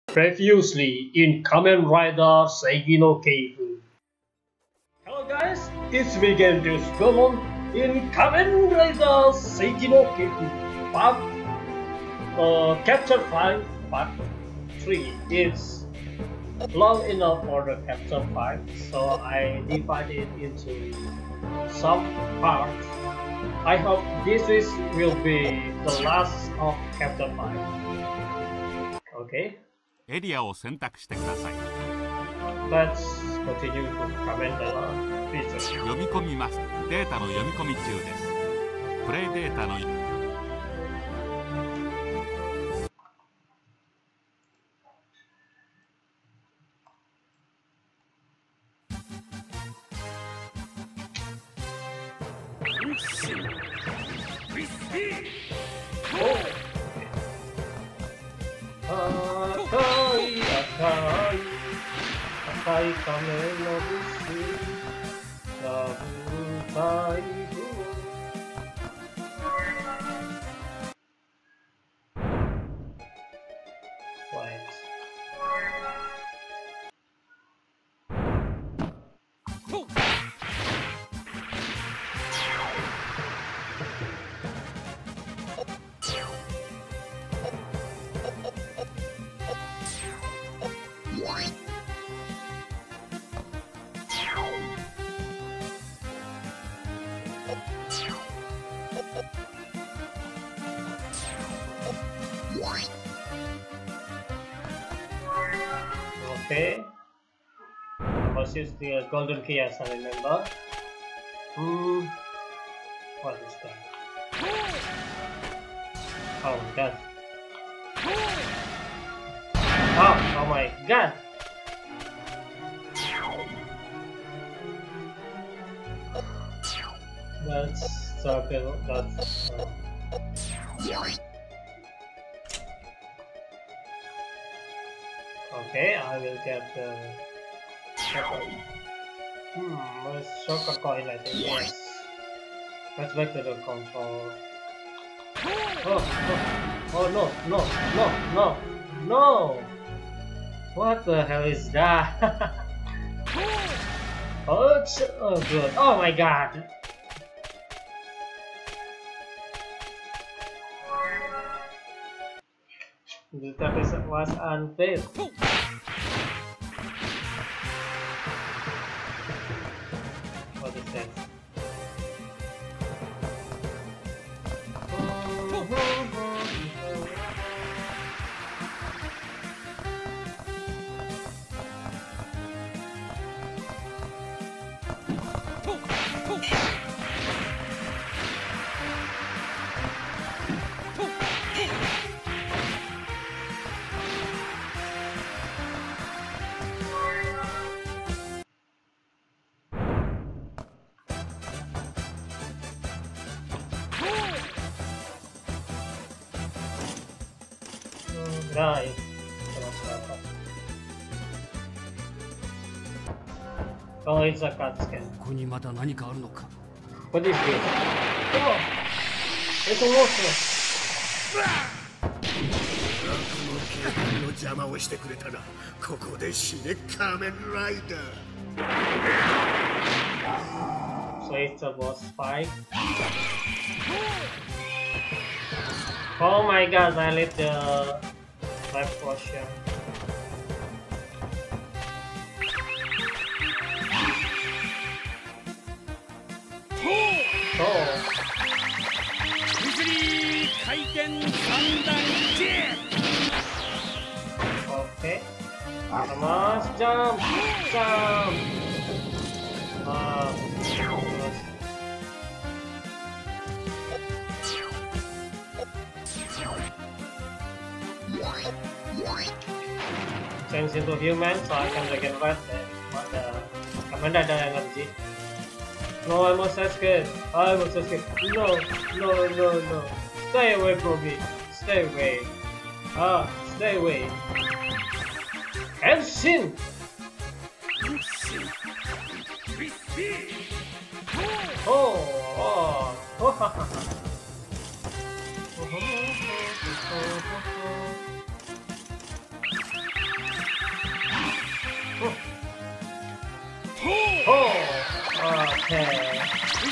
Previously in Kamen Rider Seiki no Keifu. Hello guys, it's me again, Spellmon, in Kamen Rider Seiki no Keifu Part Chapter 5, Part 3. It's long enough for the Chapter 5, so I divided it into some parts. I hope will be the last of Chapter 5. Okay. エリアを選択してください。 Let's continue to Kamen Rider feature. 読み込みます。データの読み込み中です。プレイデータの赤い仮面のブスラブタイムOkay. Let's use the golden key as I remember. What is that? Oh my god. Oh my god. That's circle. That's. Okay, I will get the shortcut. Let's shortcut coin, I think. Yes. Let's back to the control. Oh no, no, no, no, no! What the hell is that? Oh good. Oh my god! The episode was unfair. What is that? Right. Oh, it's a cut scan. ここにまだ何かあるのか。 What is this? Oh, it's a monster. の邪魔をしてくれたが、ここで死ね仮面ライダー。 So it's a boss fight. Oh my god, I lit the left portion. Oh. Okay. Come on, jump! Jump! Change into human so I can regenerate the Kamen Rider energy. No, I must escape. I must escape. No, no, no, no. Stay away from me. Stay away. Stay away. Henshin! Oh, Okay.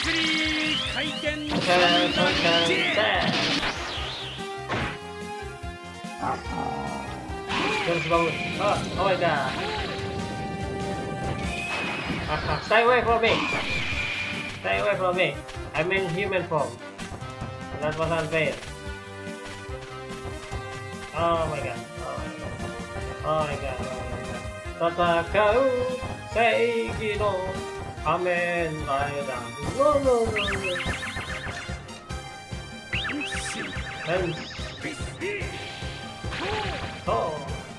Terus bangun. Oh my god. Stay away from me. Stay away from me. I'm in human form. That was unfair. Oh my god. Oh my god. Tatakau Seigi no Kamen Rider. No. Hence. Oh.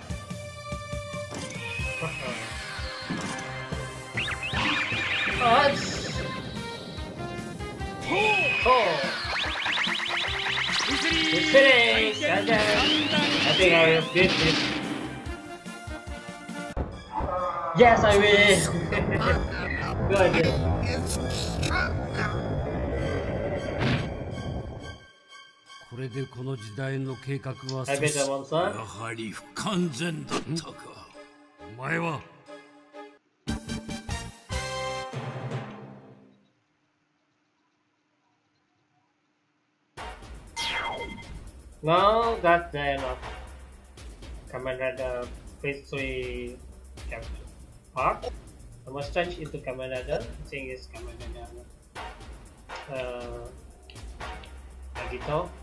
It's finished! I think I will beat it. Yes, I will! Good. これでこの時代の計画は I bet I want some. やはり不完全だったか。お前は No, that's enough. Commander phase 3 capture. Park. I must change into Commander. I think it's Commander. Agito.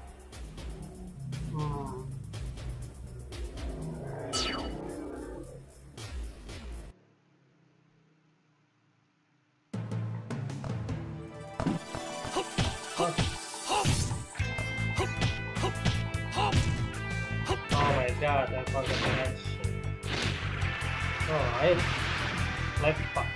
God, I forgot to mention. Alright. Left part.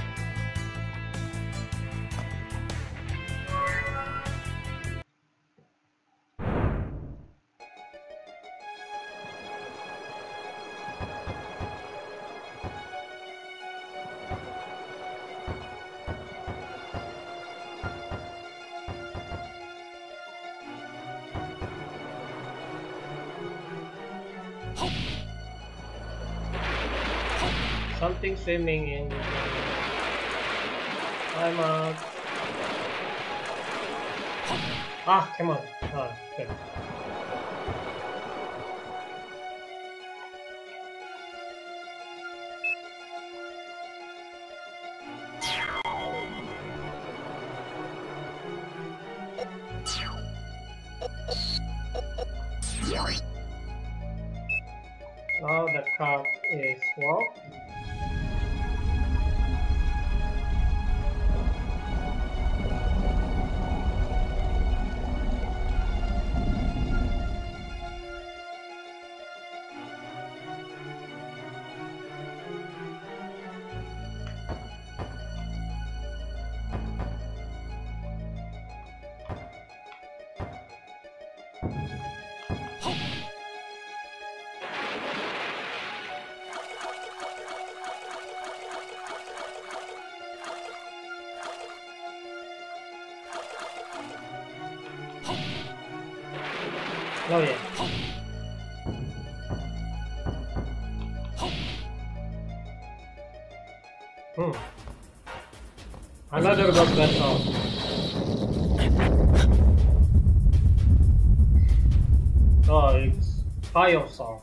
Something swimming in. I'm out. Ah, come on. Ah, good. Now the card is swapped. Oh yeah. Another box went off. Oh, it's fire song.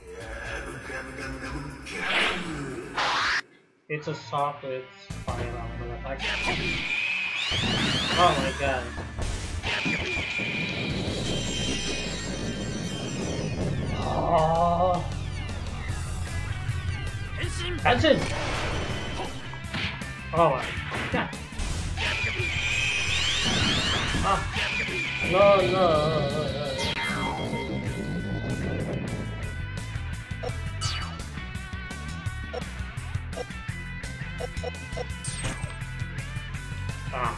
It's a song with fire on attack. Oh my god. Oh. Henshin! Oh my god. Ah. No. Ah.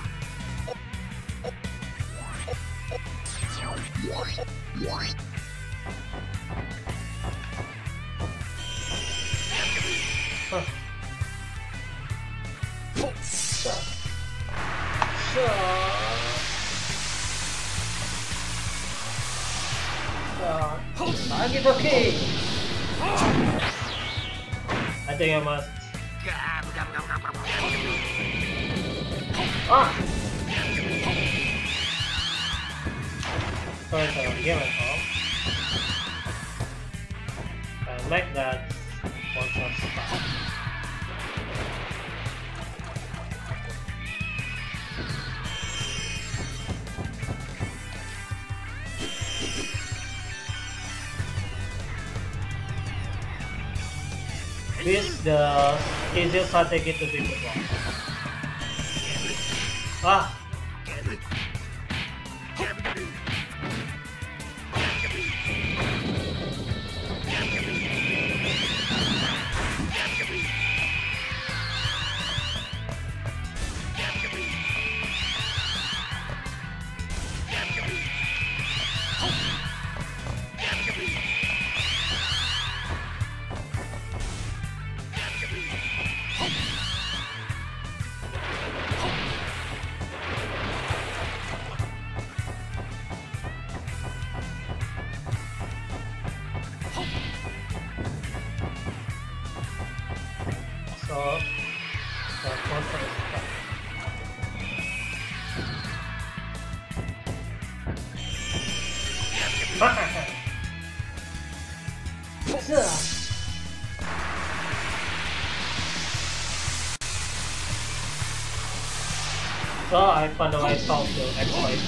Okay. I think I must. Ah! Sorry to give it off. And like that, one shot stop. This is the easiest strategy to beat the boss. Ah! So I found a way how to exploit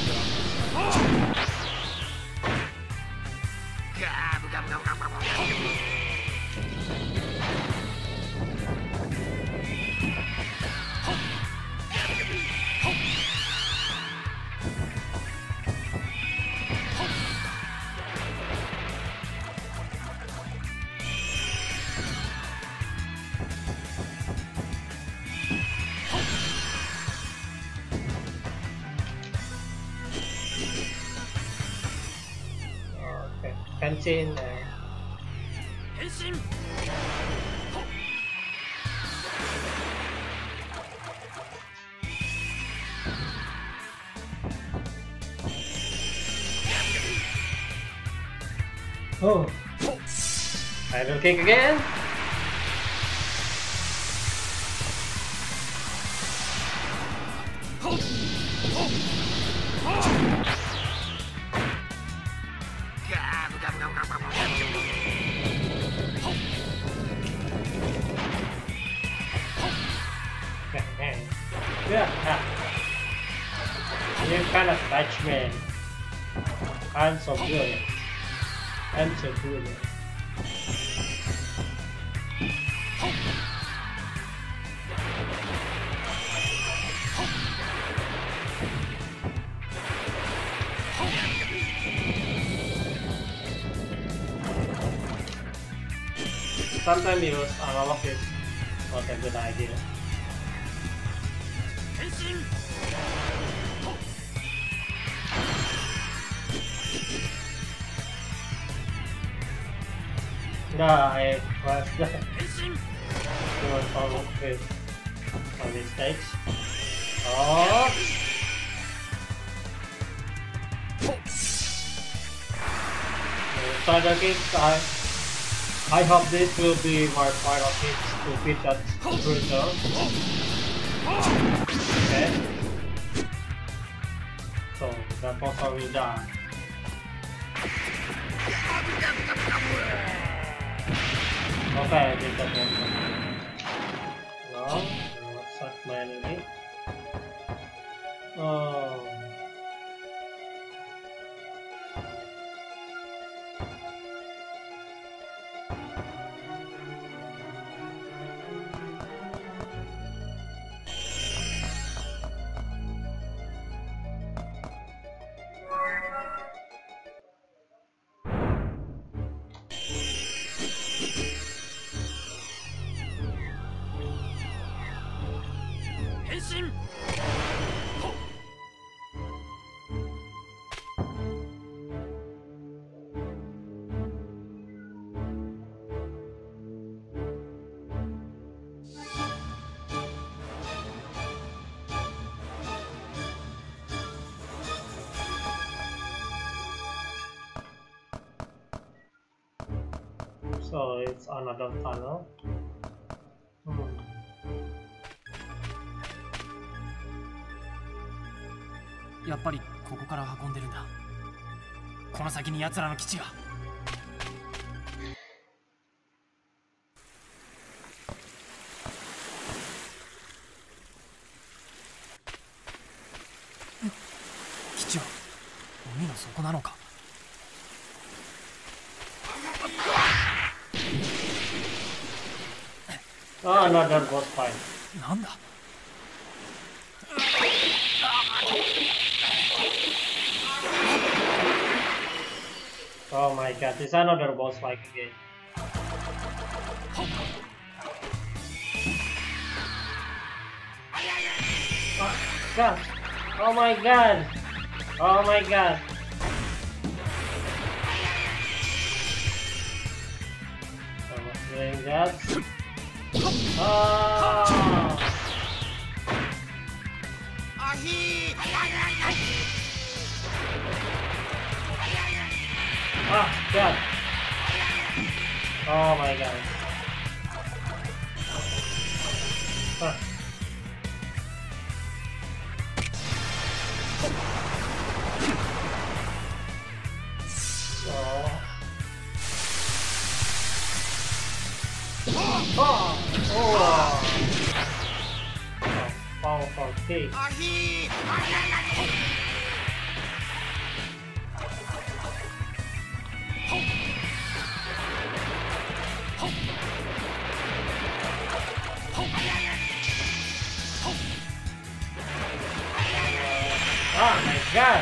Kenshin oh, I will kick again. Yeah, you kind of Dutchman. I'm so brilliant. I'm so brilliant. Sometimes use analog is not a good idea. Nah, I was doing follow with on this stage. Oh! Side kick, I hope this will be my final hit to beat that bruiser. Okay. So that monster will die. Okay, I did that one. No, let's suck my enemy. Oh. So it's another tunnel. やっぱりここから運んでるんだ。この先に奴らの基地が。基地は海の底なのか。 Another boss fight. なんだ。 Oh my god, this is another boss fight again. Oh god! Oh my god! Oh my god! I was doing that. Oh! Ah, god! Oh my god! Huh. Oh! Oh! Powerful kick. Oh my god!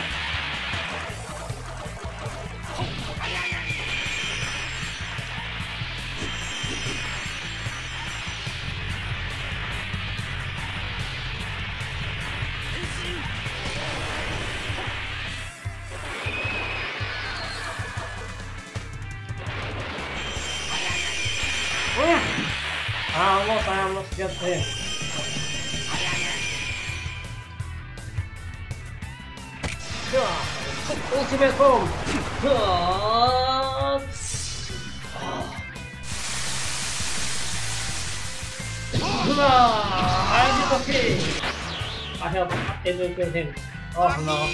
I almost got him. Ultimate bomb! I did okay! I helped educate him. Oh no.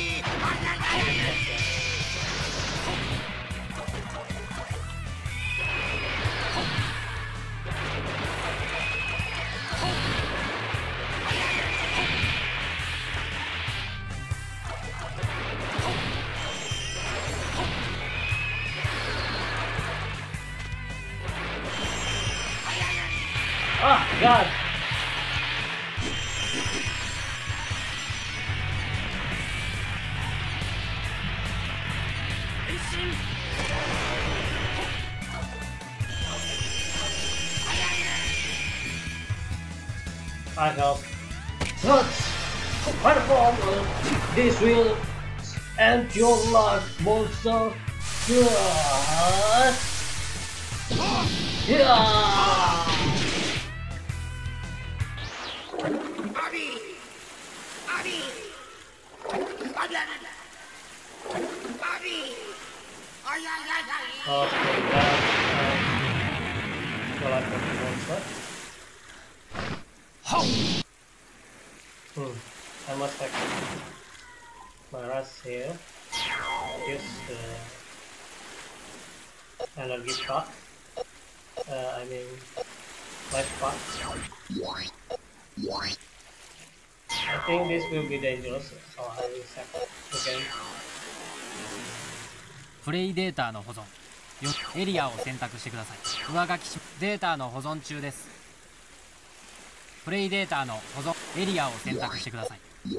Oh god! I help. But wonderful! This will end your life, monster! Okay, I must take my rest here. Use the energy pot. I mean, life pot. I think this will be dangerous, so I will set again. プレイデータの保存。エリアを選択してください。上書きしデータの保存中です。プレイデータの保存エリアを選択してください。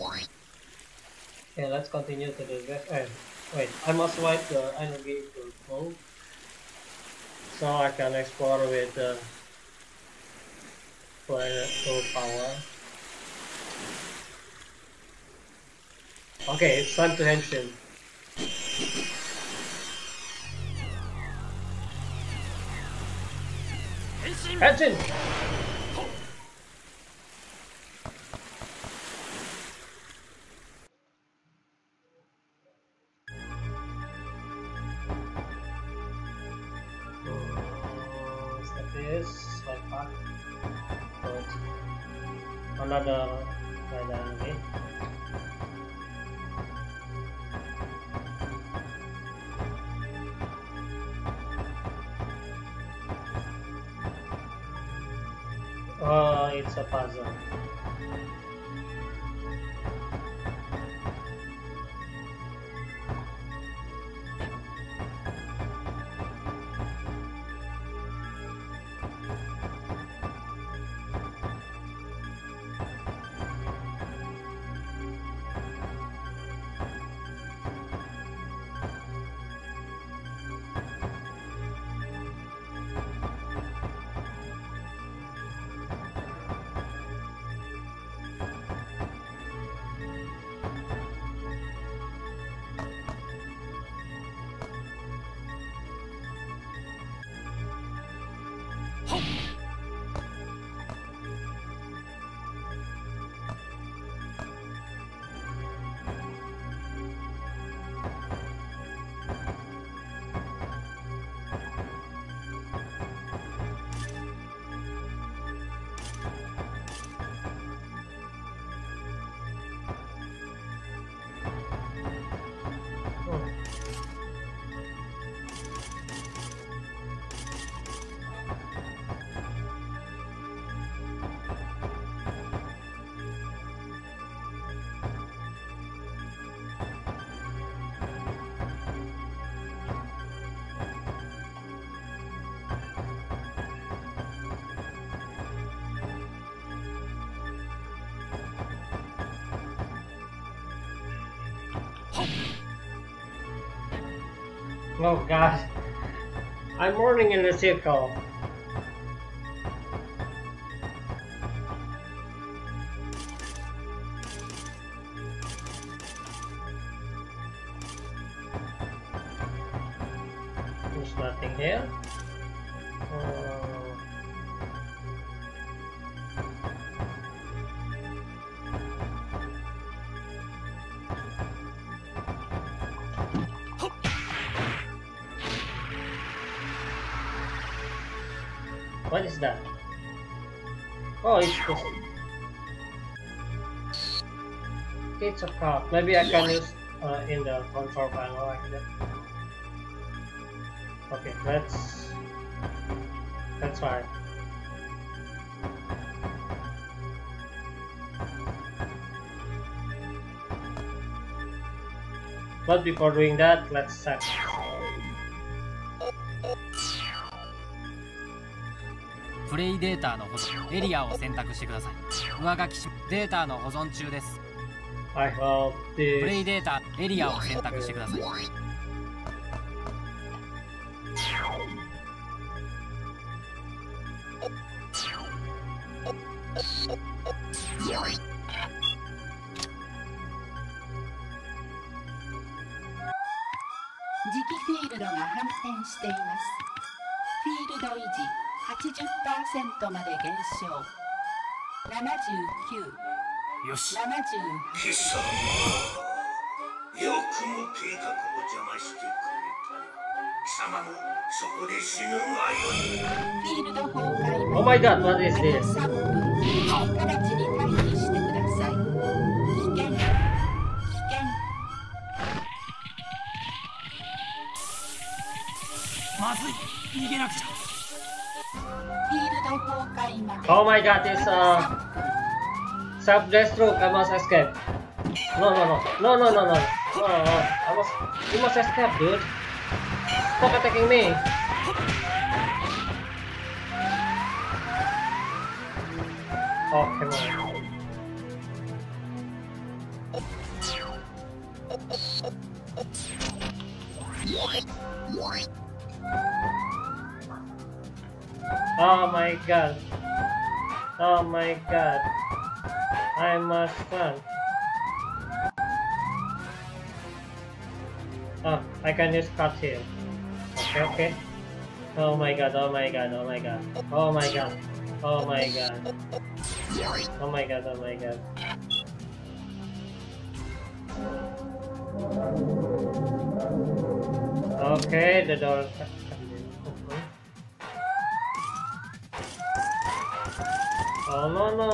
Okay, let's continue to the west end. Wait, I must wipe the energy to full so I can explore with the full power. Okay, it's time to henshin. Henshin! Like that. Another enemy. it's a puzzle. Oh god, I'm running in a circle. There's nothing here. What is that? Oh, it's just... It's a cup. Maybe I can use in the control panel like that. Okay, that's fine. But before doing that, let's check. プレイデータの保存エリアを選択してください。上書きしデータの保存中です。 I hope プレイデータエリアを選択してください。 磁気フィールドが反転しています。フィールド維持 80% まで減少。79、 よし。 70。 貴様、よくも計画を邪魔してくれたな。貴様もそこで死ぬがよい。 フィールド崩壊ま Oh my god, what is this? 3分、直ちに退避してください。危険、危険。 まずい、逃げなくちゃ。 Oh my god, it's self-destruct. I must escape. No. You must escape, dude. Stop attacking me. Oh, come on. Oh my god. Oh my god. I must run. Oh, I can use cut here. Okay. Oh my god, oh my god, oh my god. Oh my god. Oh my god. Oh my god, oh my god. Okay, the door. Oh no.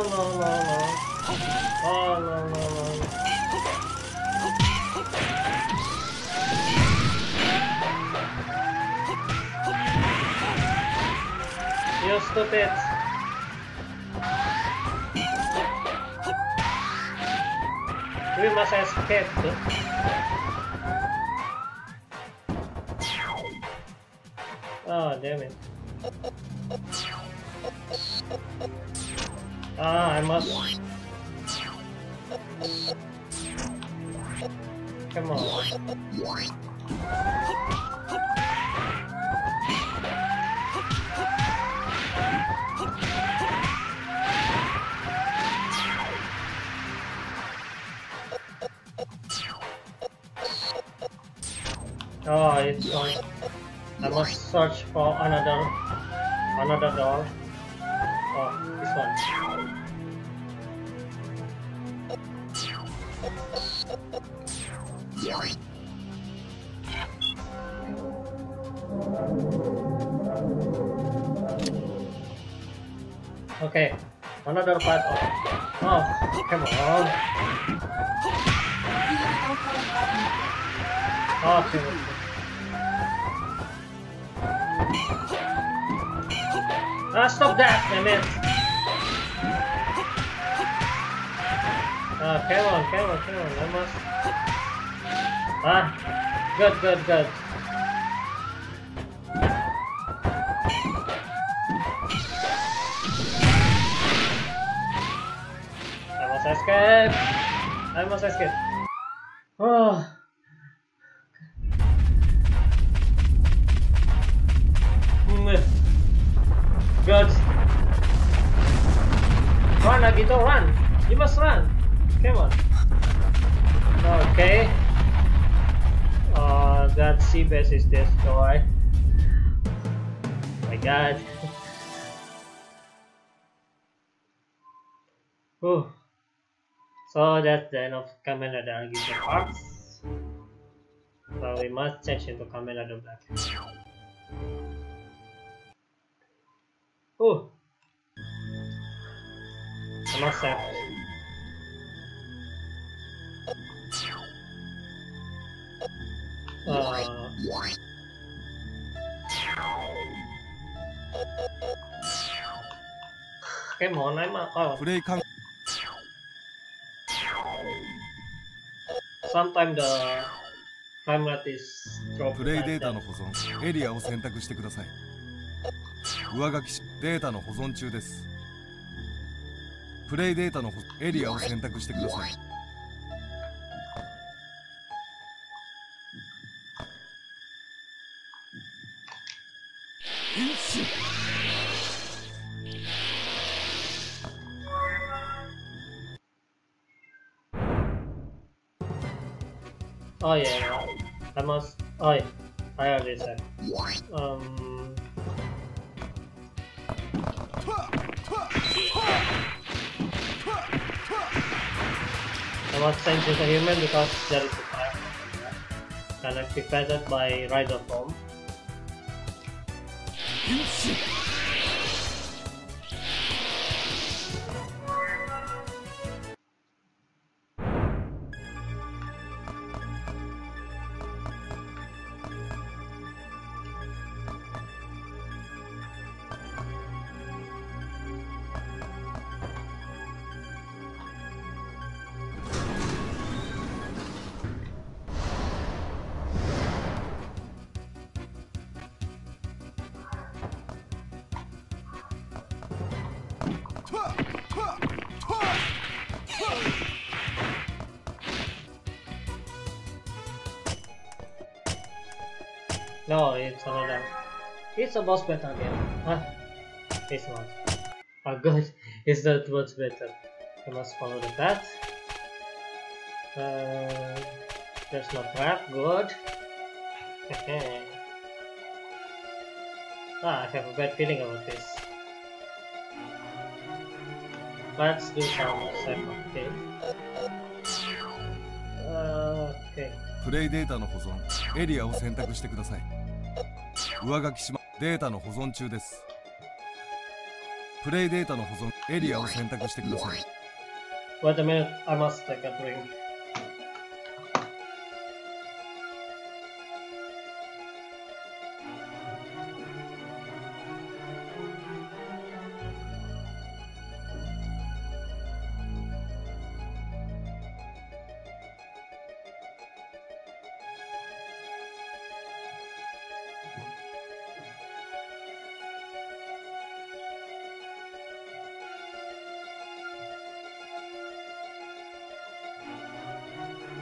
Oh no. You stupid. We must escape. Oh, damn it. Ah, I must. Come on. Oh, it's on. I must search for another door. Oh, this one. Okay, another part. Oh, come on. Okay. Stop that, damn it. Come on, I must. Good. I must escape. Oh. Good. Run, Agito, run. You must run. Come on. Okay. That sea base is destroyed. My God. Whew. So that's the end of Kamen Rider Agito parts. So we must change into Kamen Rider Black. Oh, I must have. Come on, I'm out. Sometimes the frame rate is dropped. プレイデータの保存エリアを選択してください。上書きしデータの保存中です。プレイデータのエリアを選択してください。 Oh yeah, I must. Oh yeah, I already said. I must change into human because there is a fire. Can activated by Rider Form. No, it's another. It's a boss battle again. Huh? It's not. Oh, good. It's not much better. I must follow the path. There's no trap. Good. I have a bad feeling about this. Let's do some second. Okay. プレイデータの保存エリアを選択してください。上書きしまデータの保存中です。プレイデータの保存エリアを選択してください。 Wait a minute, I must take a drink.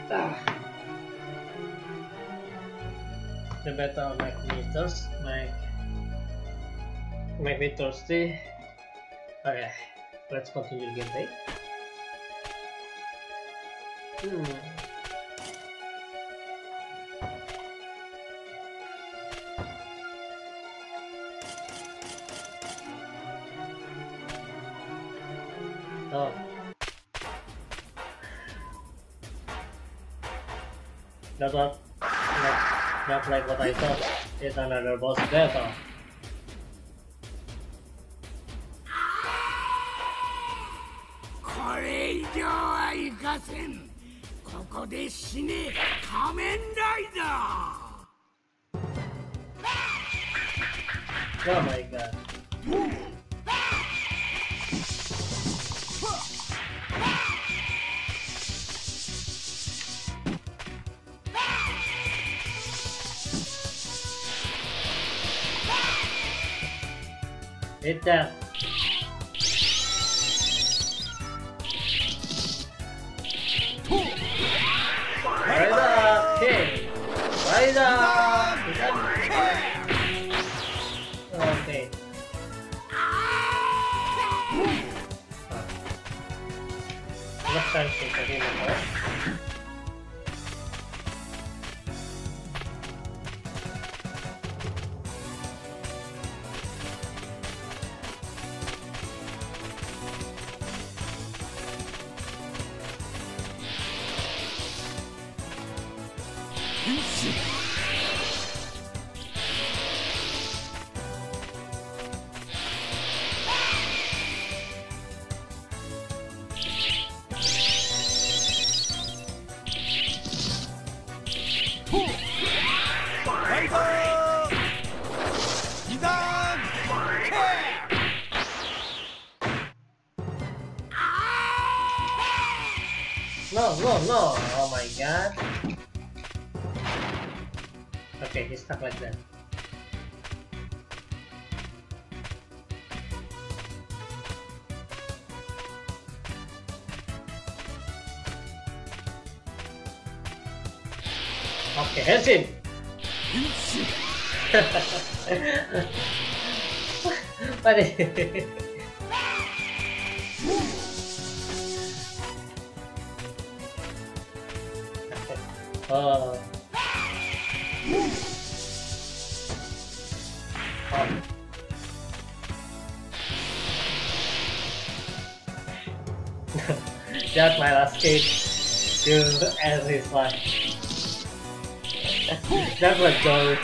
The better make me thirst, make me thirsty. Okay, let's continue the gameplay. Oh. That's not like what I thought. It's another boss battle. これ以上はいかせん。ここで死ね、仮面ライダー。 Oh my god. Hit that. Rider kick. Rider. Okay. Enough time to continue the fight. No, oh my god. Okay, he's stuck like that. Okay, Henshin! What is it? Oh. Just my last kick to end his life. That was joy.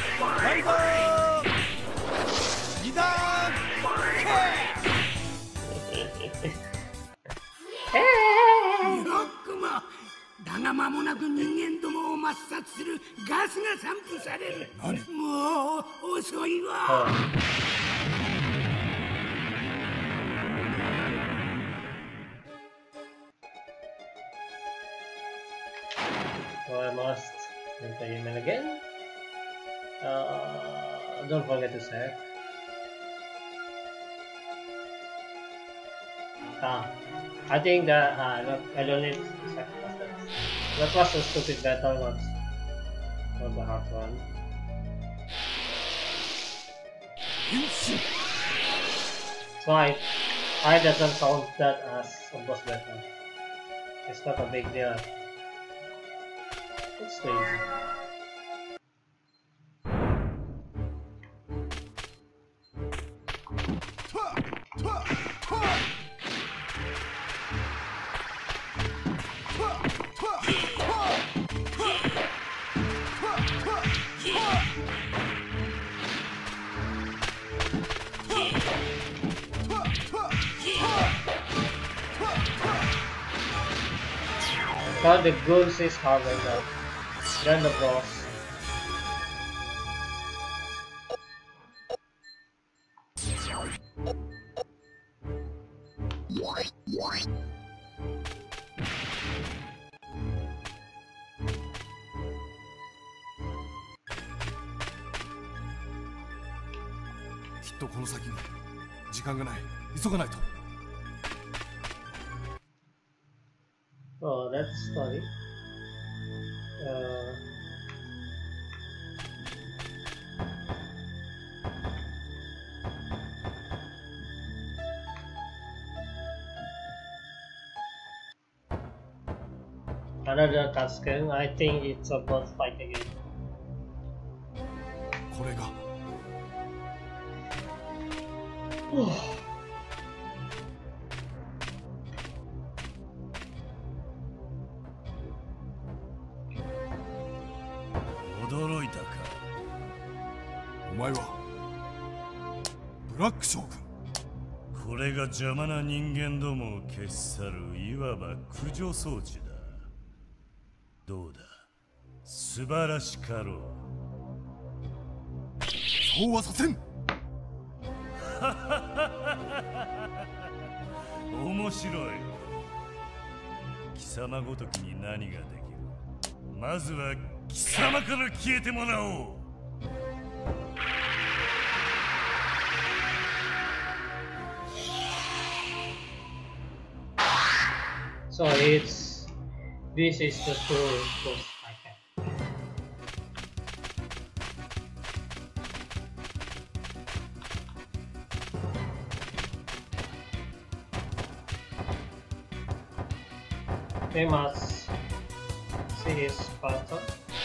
ロックもだが間もなく人間どもを抹殺するガスが散布される。もう遅いわ。 So I must enter him again. Don't forget to save. I think that I don't need to sacrifice that. That was a stupid battle, not the hard one. So I doesn't count that as a boss battle. It's not a big deal. It's too easy. Now the goons is harder now than the boss. Oh, that's funny. Another cutscene. I think it's a boss fight again. これが驚いたか。 お前はブラック将軍。 これが邪魔な人間どもを消し去るいわば駆除装置だ。どうだ、素晴らしかろう。 そうはさせん。 面白い。貴様ごときに何ができる。まずは貴様から消えてもらおう。 So this is the true boss fight. We must see his battle.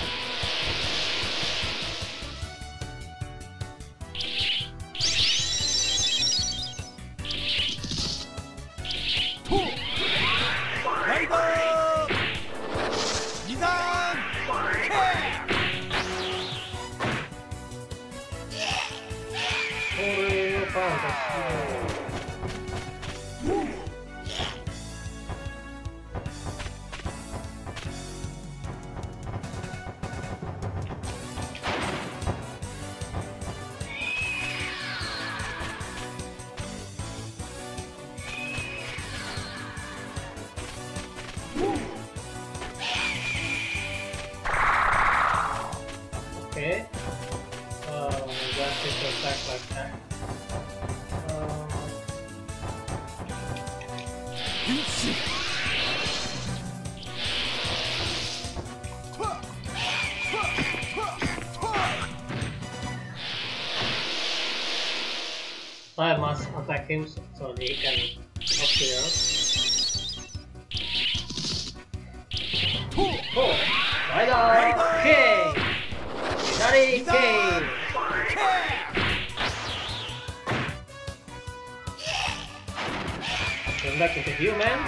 Okay. Just hit the attack like that. So I must attack him so he can appear. Oh! Rider! King! Minari King! Turn back into human.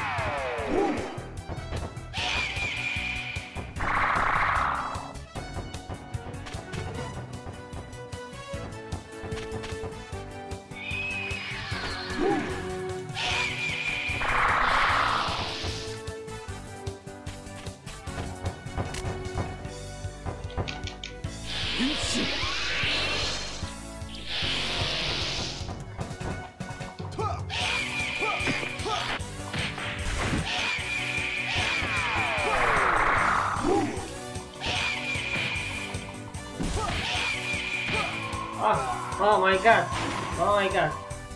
Oh my god! Oh my god!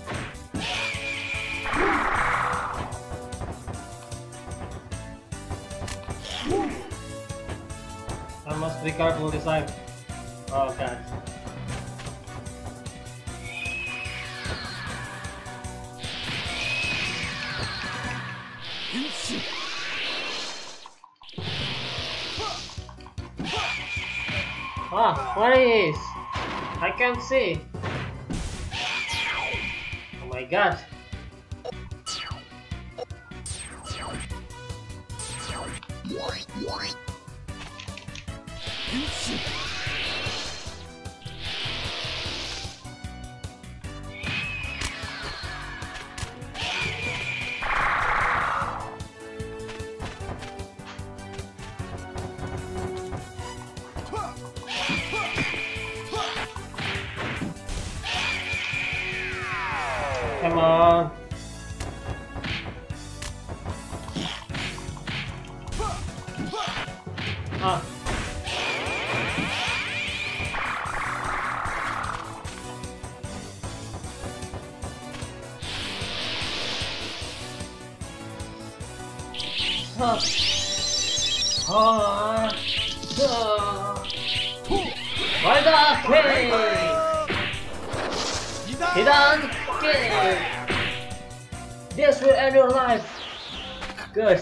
I must be careful this time. Oh god. Ah, what is? I can't see. Oh my god. Come on. Ah. Ah. Ah. Rider K! Hidan K! This will end your life! Good.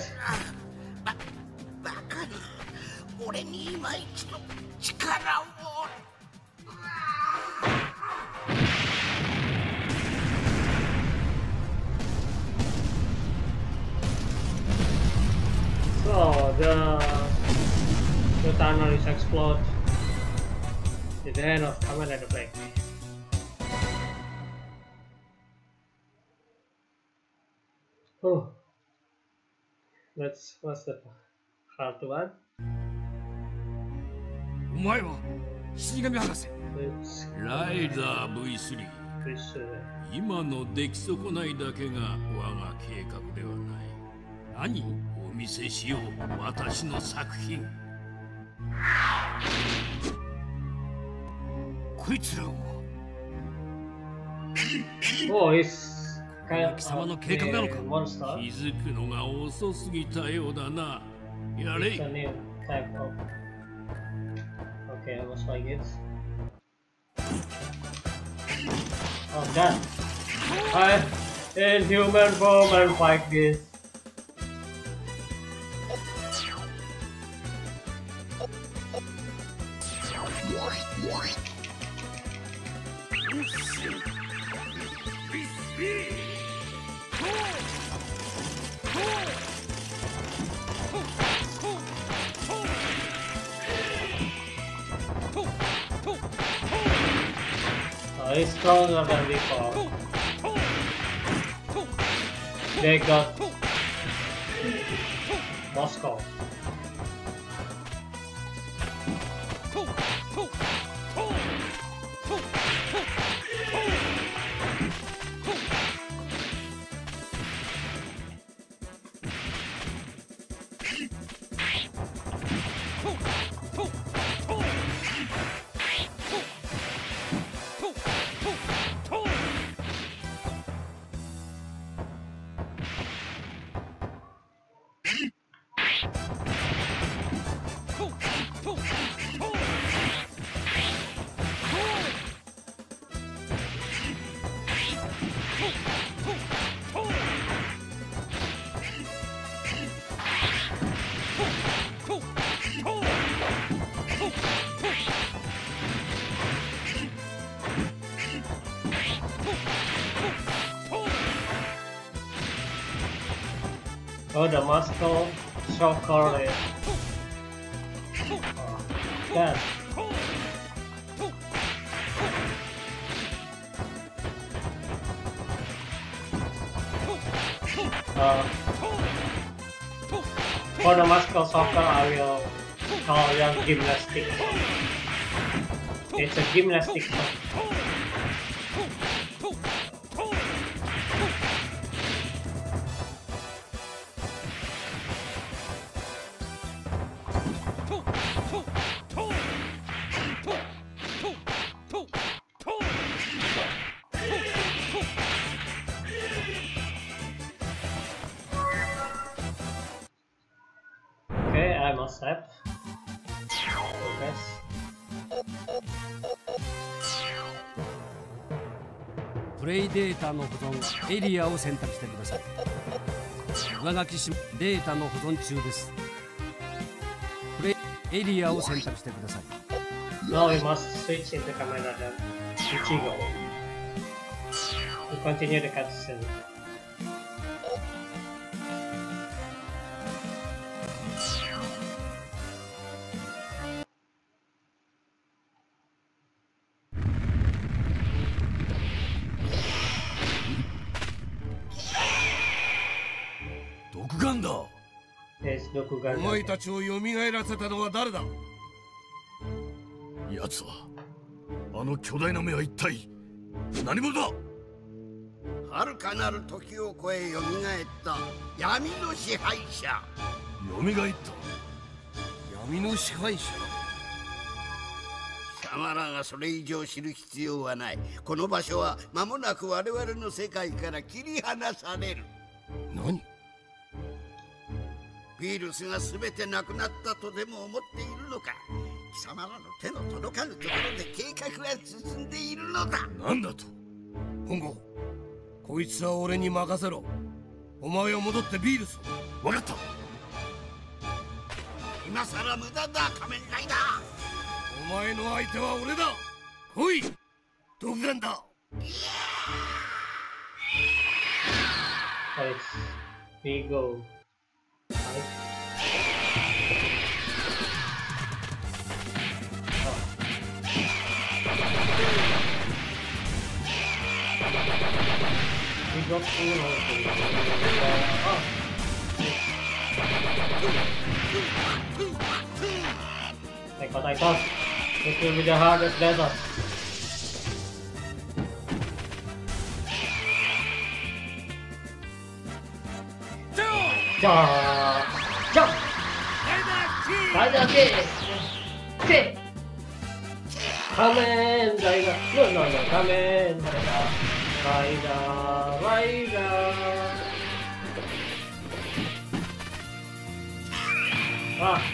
俺に今一度力を。 So the tunnel is explode at the end of Kamen Rider Black. Oh, what's the hard one? お前は死神博士。 It's ライダー V3 Chris, 今の出来損ないだけが我が計画ではない。何お見せしよう私の作品。 こいつらは oh, it's kind of 貴様の計画なのか。 a monster. 気づくのが遅すぎたようだな。やれ It's a new type of. Okay, almost like it. Oh god! I'm in human form and fight this. Oh, he's stronger than before. They got Moscow. Oh, the Moscow shocker is. Oh, that. For the Moscow soccer, I will call it gymnastics. It's a gymnastics. Okay, I must have. Yes. プレイデータの保存エリアを選択してください。上書きしデータの保存中です。プレイエリアを選択してください。 Now we must switch into Kamen Rider Ichigo to continue the cutscene. Yes, お Dokugan. 前たちを蘇らせたのは誰だ。奴はあの巨大な目は一体何者だ。 遥かなる時を超え蘇った闇の支配者。 蘇った闇の支配者。 貴様らがそれ以上知る必要はない。この場所は間もなく我々の世界から切り離される。 何。 ビールスが全てなくなったとでも思っているのか。貴様らの手の届かぬところで計画が進んでいるのだ。 なんだと。本郷、こいつは俺に任せろ。お前は戻ってビールスを。分かった。 今さら無駄だ、仮面ライダー。 お前の相手は俺だ。来い、独眼だ。 Let's we go. We got two like what I thought. This will be the hardest battle. Jump! Rider kick! Kick! Kamen Rider! No, Kamen Rider! Ah!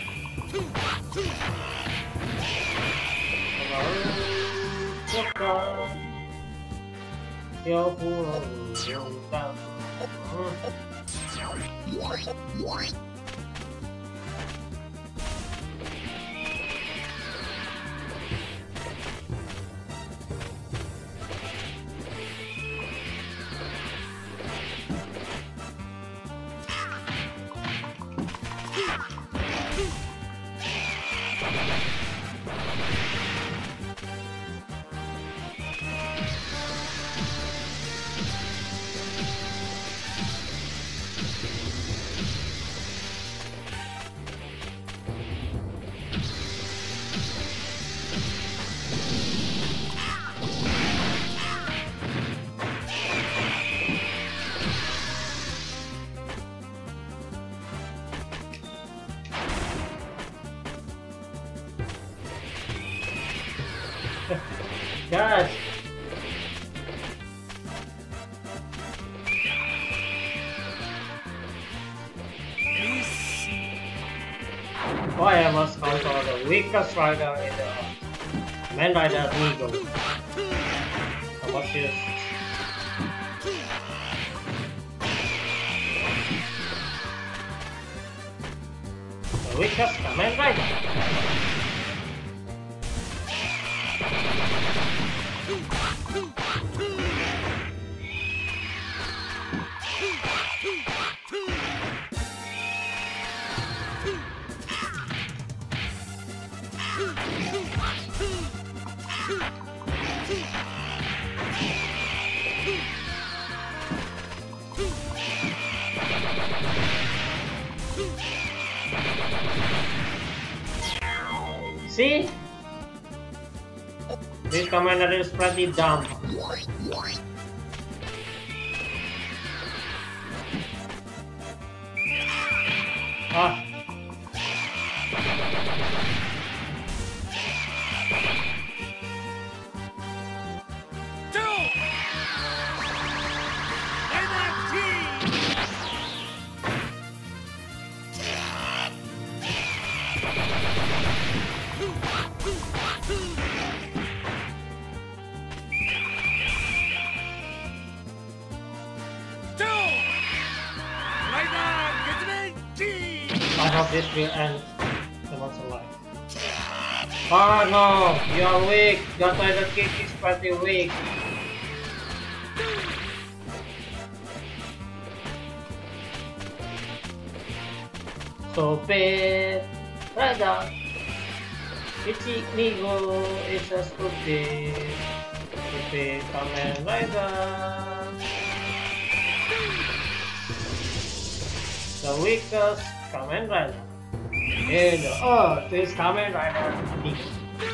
Gosh! Why I must count on the weakest rider in the Man Rider Eagle. How much is the weakest Kamen Rider? See? This commander is pretty dumb. Ah. I hope this will end someone's alive. Oh no, you are weak. Your toilet kick is pretty weak. Stupid Rider. Ichigo is a stupid Kamen Rider. The weakest Kamen Rider in the earth is Kamen Rider Eagle.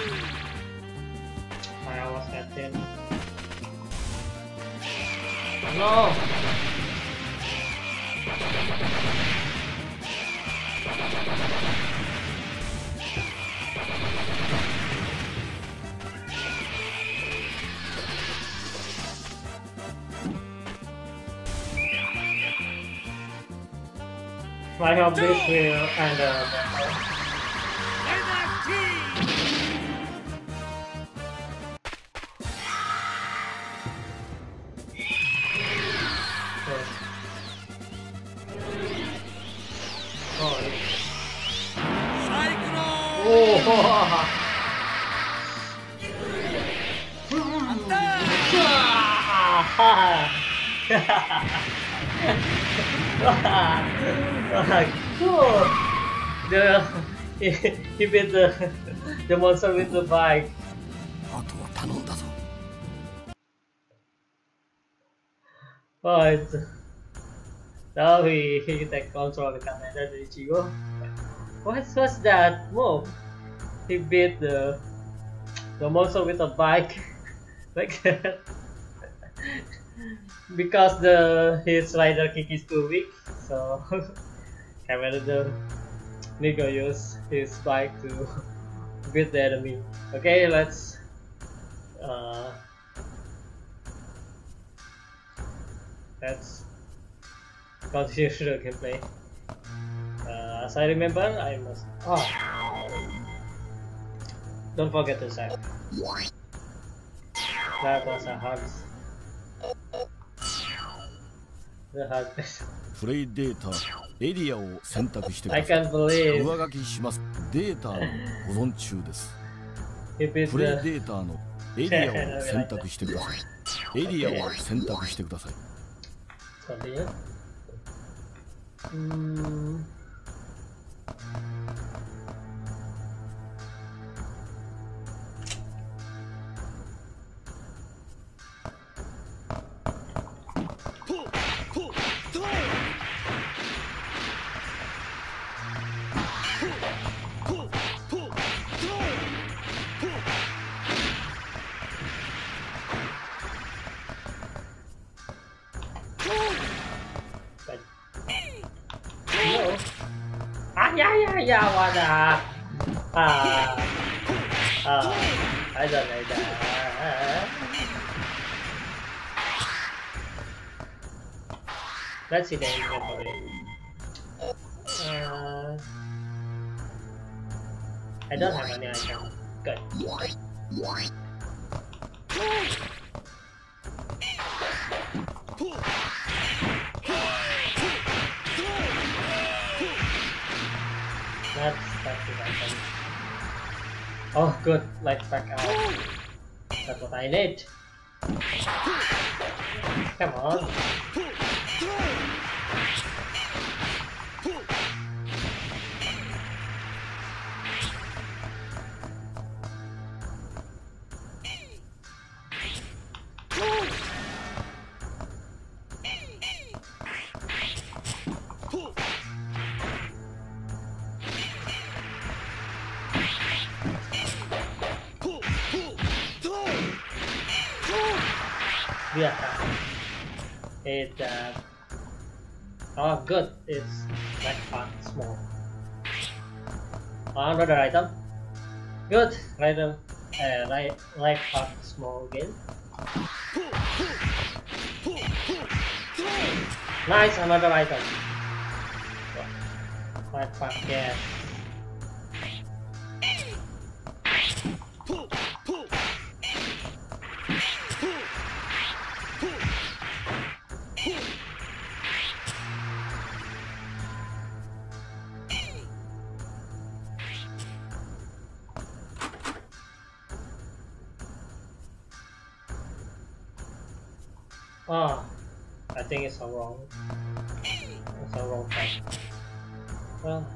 I almost got him. No! I hope this will end up. Cool. He beat the monster with the bike. Oh, it's now he take control of the commander Ichigo. What's that move? He beat the monster with a bike like that. Because his rider kick is too weak, so Commander Nico use his bike to beat the enemy. Okay, let's continue the gameplay. As I remember, I must. Oh, don't forget to save. That was a hard. The hardest. プレイデータエリアを選択してく I ださい。 can't believe 上書きします。データの保存中です。 he beat プレイ the. データのエリアを選択してください。エリアを選択してください。 Continue. Yeah, wanna. I don't like that. Let's see the inventory. I don't have any item. Good. That's the item. Oh, good. Light back out. That's what I need. Come on. Yeah, it oh good, it's like fun, small. Another item. Good, item, like fun, small again. Nice, another item. Like fun, yeah. Ah, I think it's all wrong. It's all wrong thing. Well,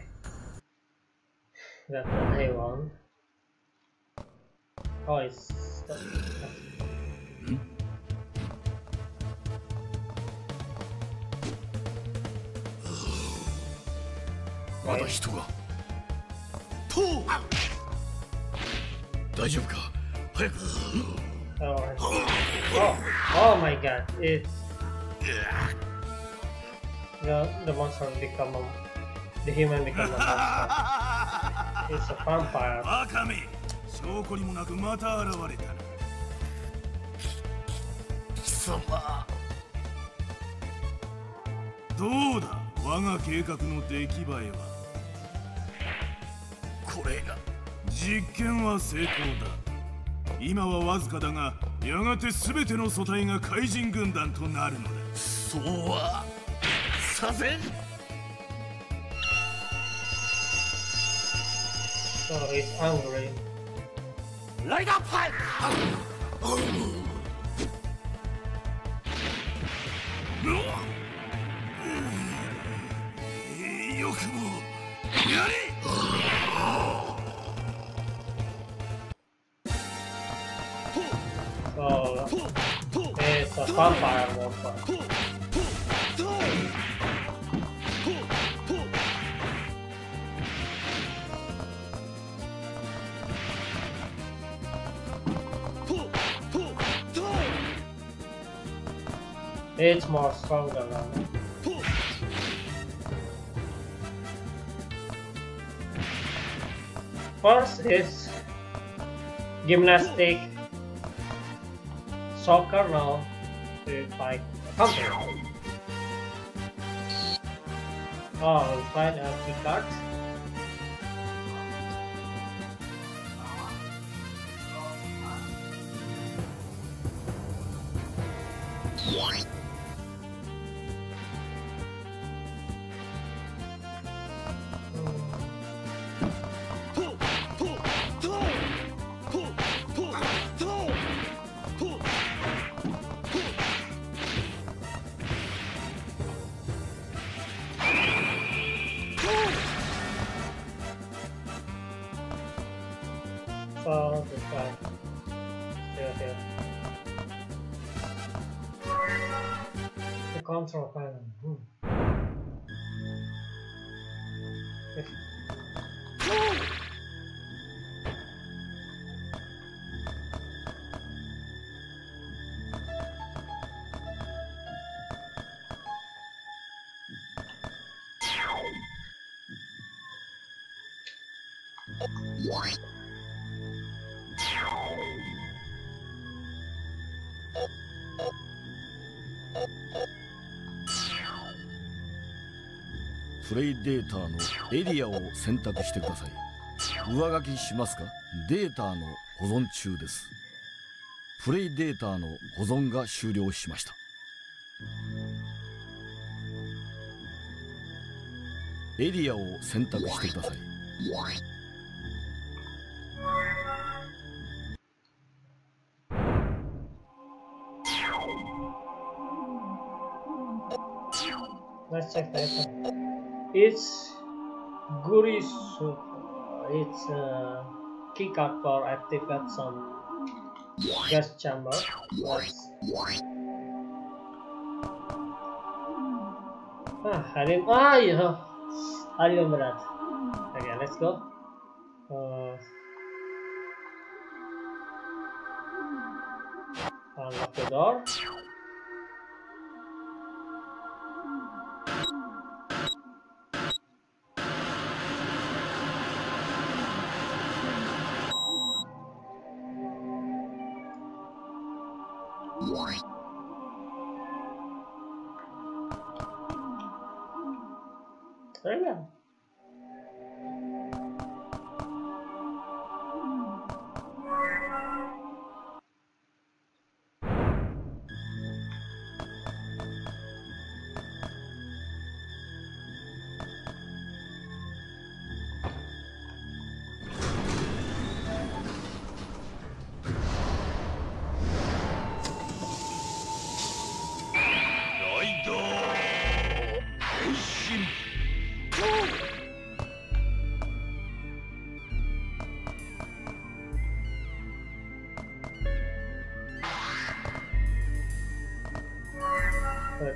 that's what I want. Oh, it's まだ人が。とう。大丈夫か。早く。 Oh my god! It's the monster become the human become a monster. It's a vampire. バカめ、証拠にもなくまた現れたな。 貴様。 どうだ、我が計画の出来栄えは。 これが。 実験は成功だ。今はわずかだが、やがて全ての素体が怪人軍団となるのだ。 そうはさせん。 So he's angry. ライダーパイよくもやれ。 So it's a vampire monster. It's more stronger than first is gymnastic, soccer now to fight counter. Oh, we find a key card. So this guy still here. The control panel. What? プレイデータのエリアを選択してください。上書きしますか？データの保存中です。プレイデータの保存が終了しました。エリアを選択してください。 Let's check that one. It's Gurisu. It's a keycard for activate some gas chamber. I didn't. Yeah, I remember that. Okay, let's go. Unlock the door. There you go. But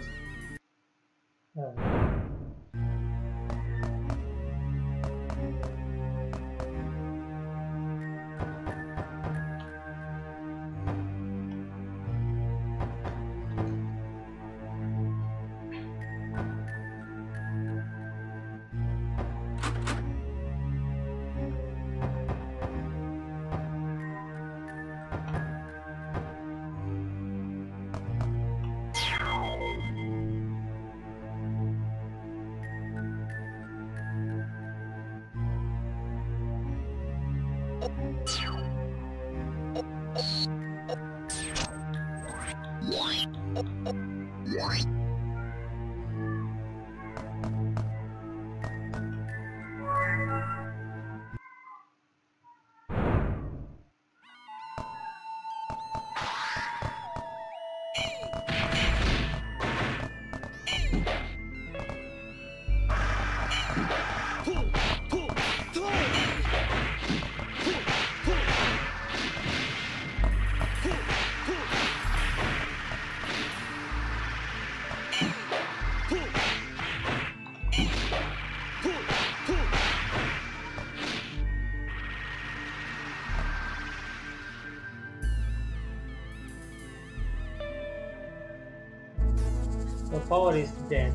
the power is dead.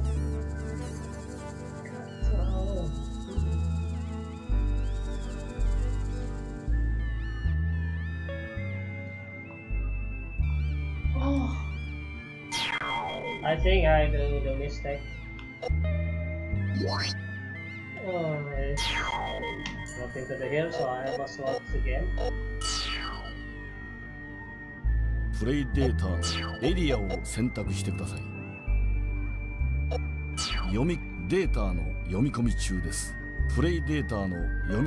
I think I do the mistake. It's nothing to the hill, so I must watch again. プレイデータのエリアを選択してください。データの読み込み中です。プレイデータの読み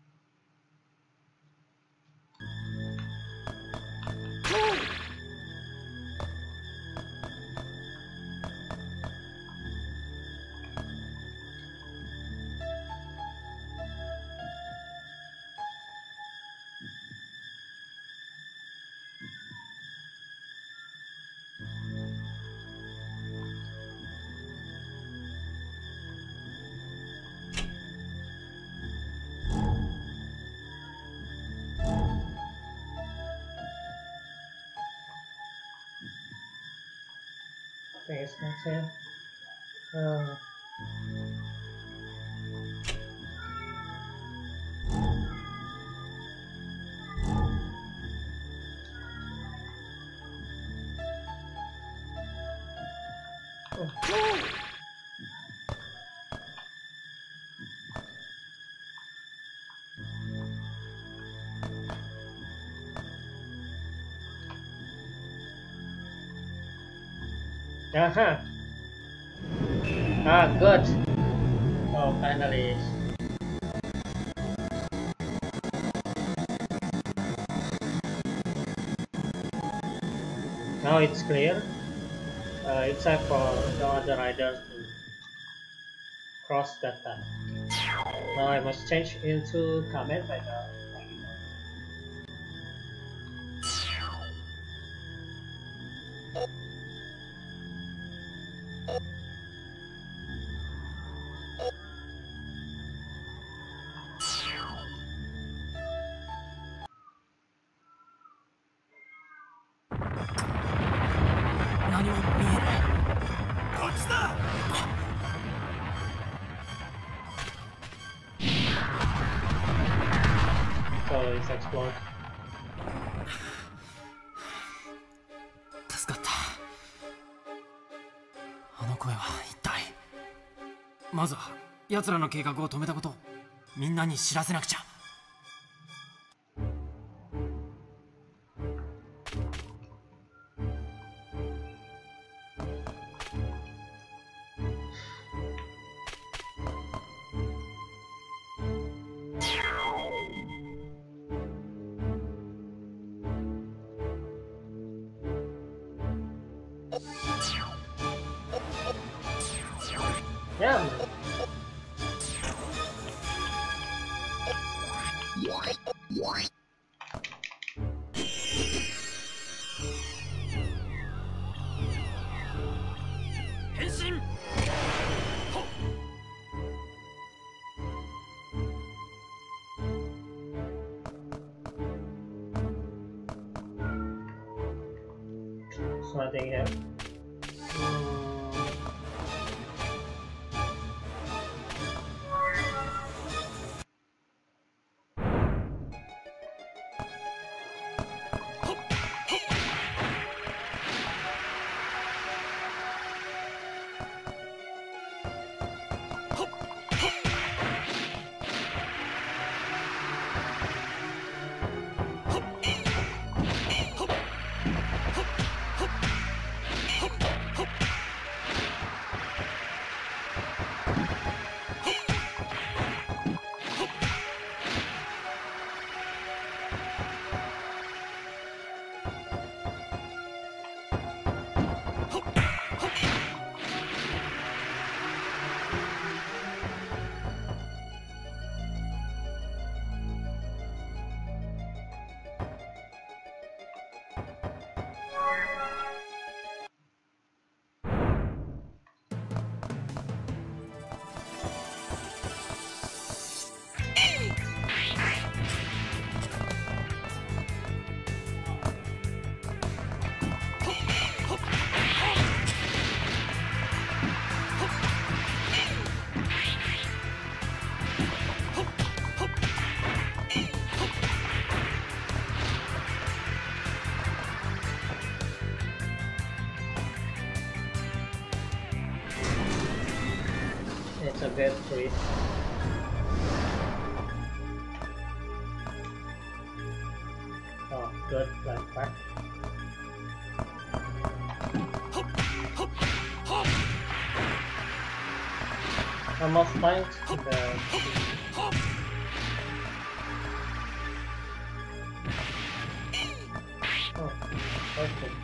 I think it's not here. Ah, good. Oh, finally. Now it's clear. It's time for the other rider to cross that path. Now I must change into Kamen Rider. So it's explored. 助かった。あの声は一体。まずは奴らの計画を止めたことをみんなに知らせなくちゃ。 Yeah, man. something here. It's a bit free. Oh, good, like back. Almost find the. Oh, perfect.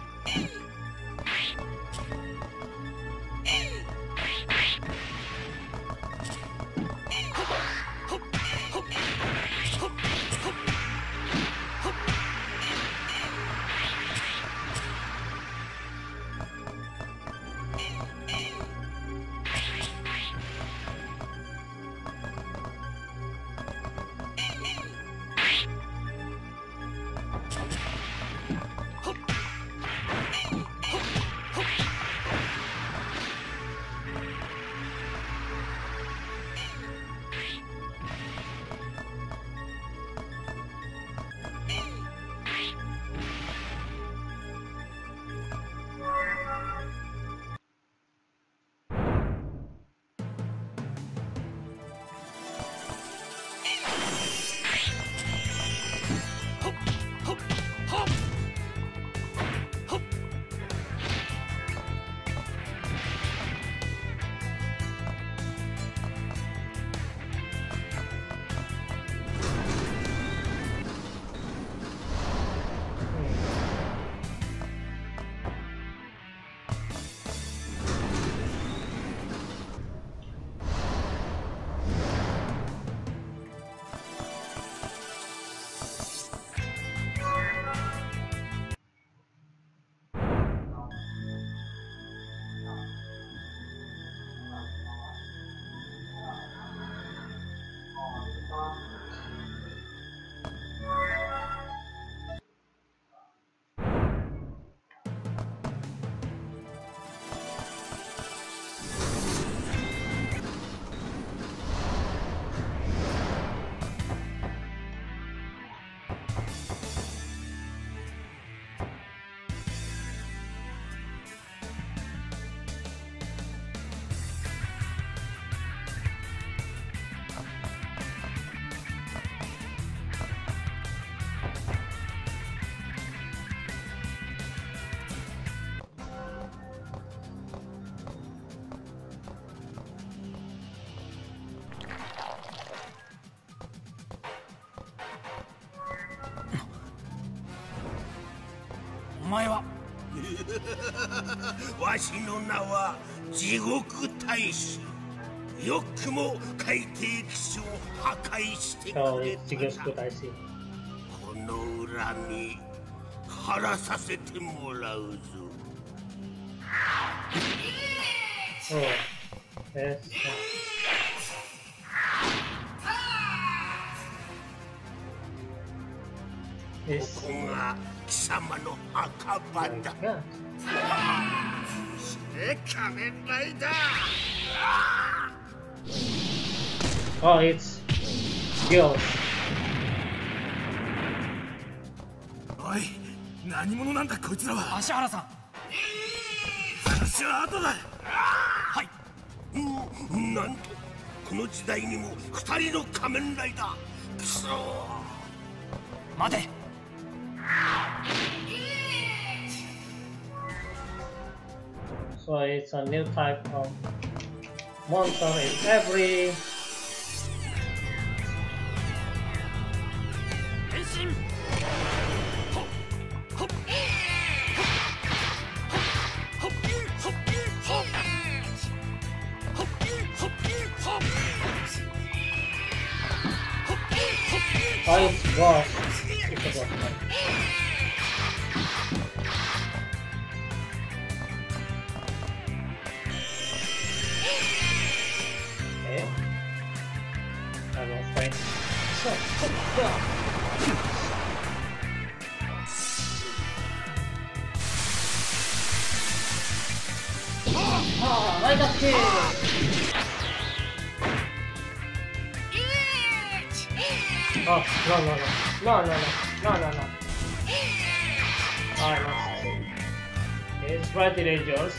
お前はわしの名は地獄大使。よくも海底基地を破壊してくれたな。この恨み晴らさせてもらうぞ。 This. ここが貴様の墓場だ。 Yeah. 仮面ライダー。 Oh, it's girls. おい、何者なんだこいつらは。 芦原さん。 話は後だ。 はい。 なんとこの時代にも二人の仮面ライダー。くそ。 待て。 So it's a new type of monster in every 変身。 Oh, it's boss. It's a boss. Okay. I'm afraid. Ah, right up here. Oh, no. Oh, no. It's pretty dangerous.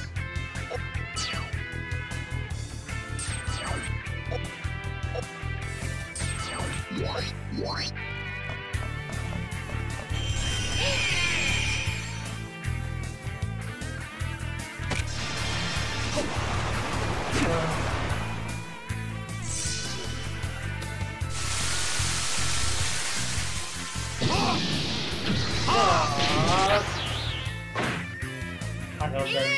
I don't know.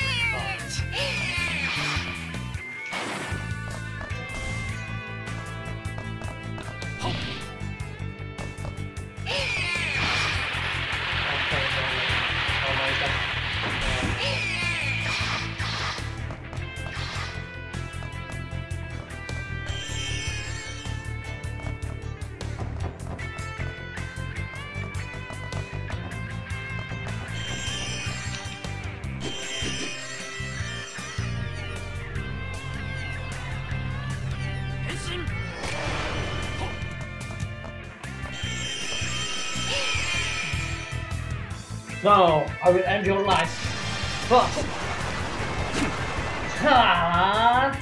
No, I will end your life. Fuck. Ah.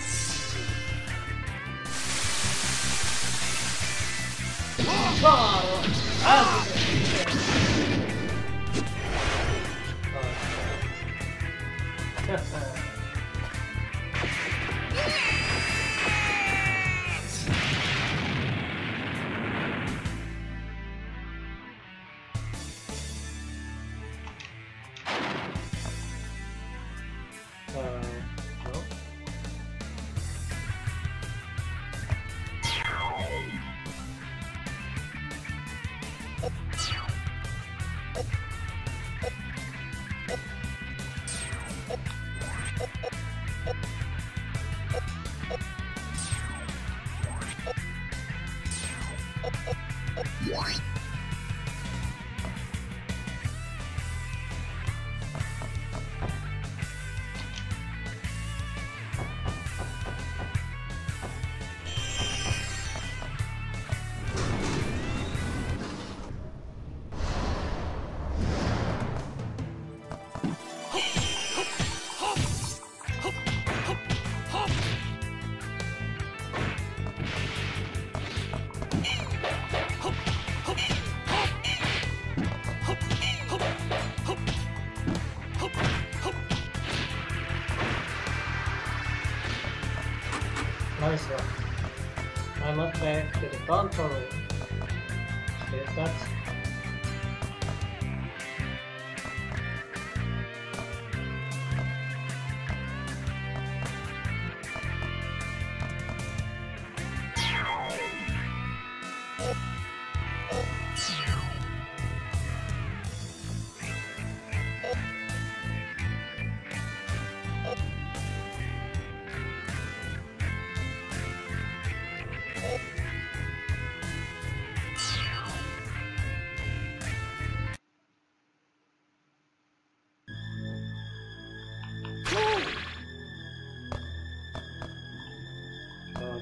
No. Nice one. I must back to the control room. Yes, that's...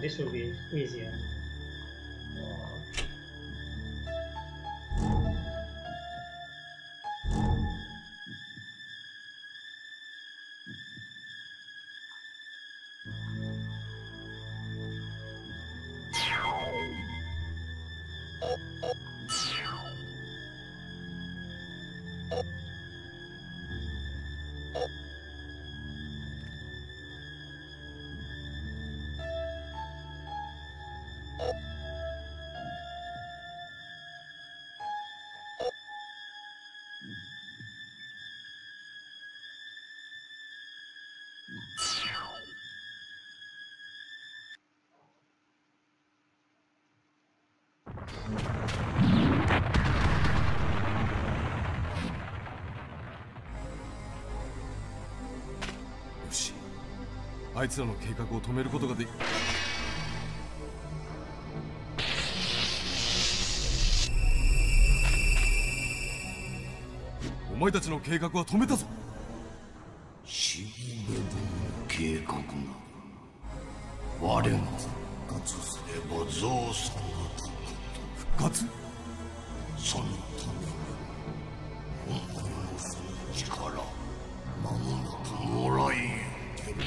this will be easier. よし、あいつらの計画を止めることができる。お前たちの計画は止めたぞ。 シーレドの計画が我が復活すればゾウさんが復活？ そのために本当のその力間もなくもらい得てる。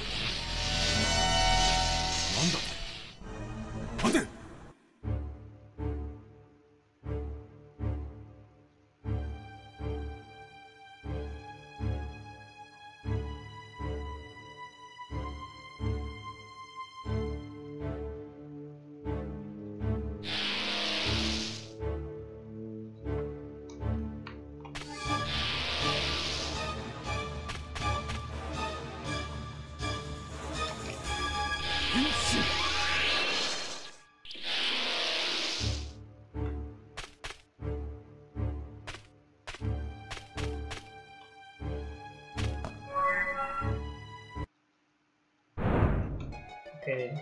なんだ？待て！ Okay.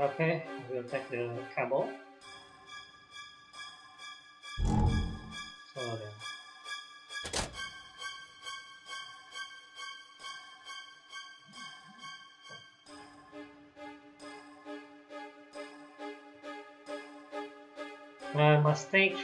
Okay, we'll take the cable. So then. Mistake.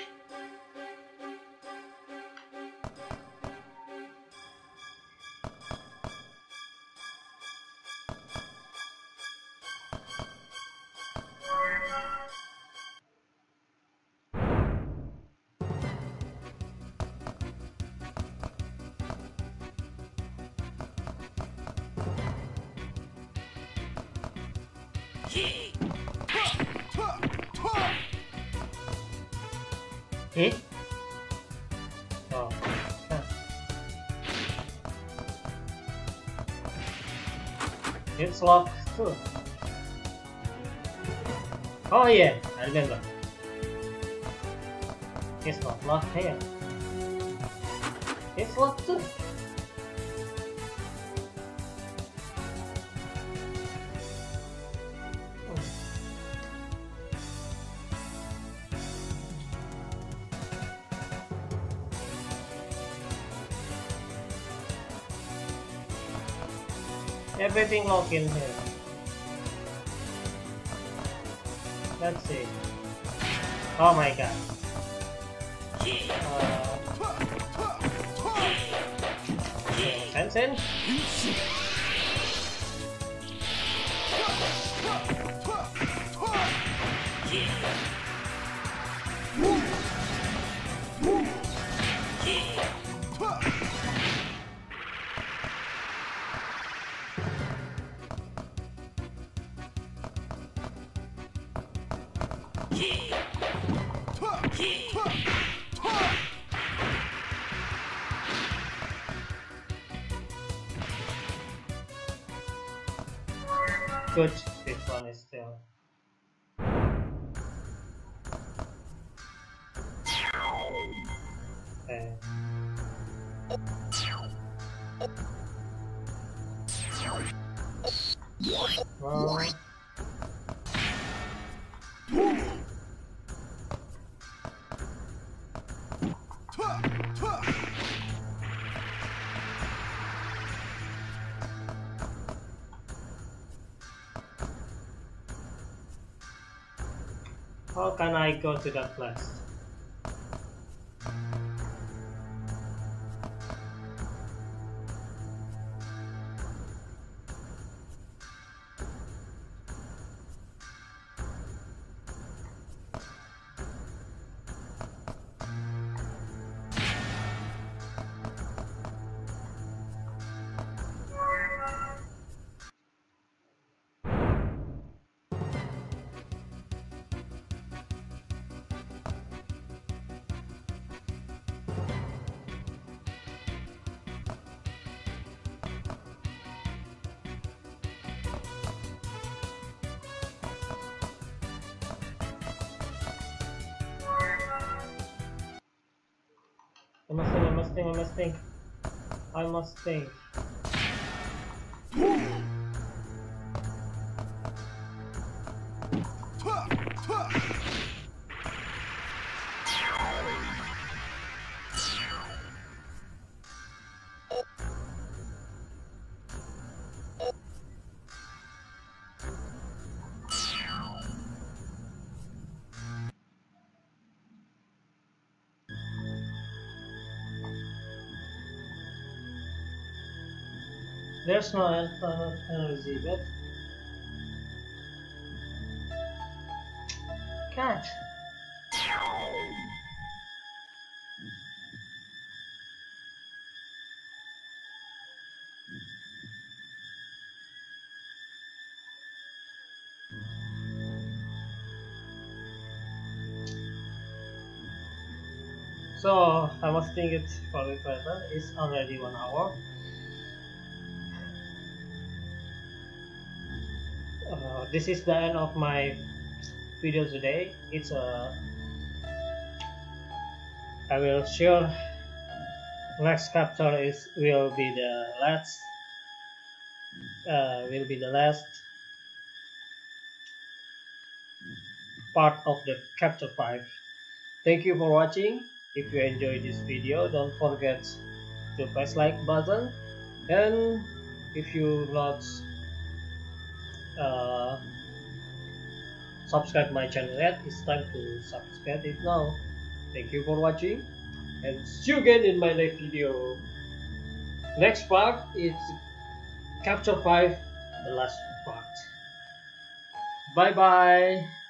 Hit? Oh. It's locked too. Oh yeah, I remember. It's not locked here. It's locked too. Everything locked in here. Let's see. Oh my god. Sensen? Good, this one is still. Okay. Well. How can I go to that place? I must think. There's no energy, but cat. So I was thinking for the further. It's already 1 hour. This is the end of my video today. It's I will sure next chapter will be the last part of the chapter 5. Thank you for watching. If you enjoyed this video, don't forget to press like button, and if you not subscribe my channel yet, it's time to subscribe it now. Thank you for watching, and see you again in my next video. Next part is chapter 5, the last part. Bye bye.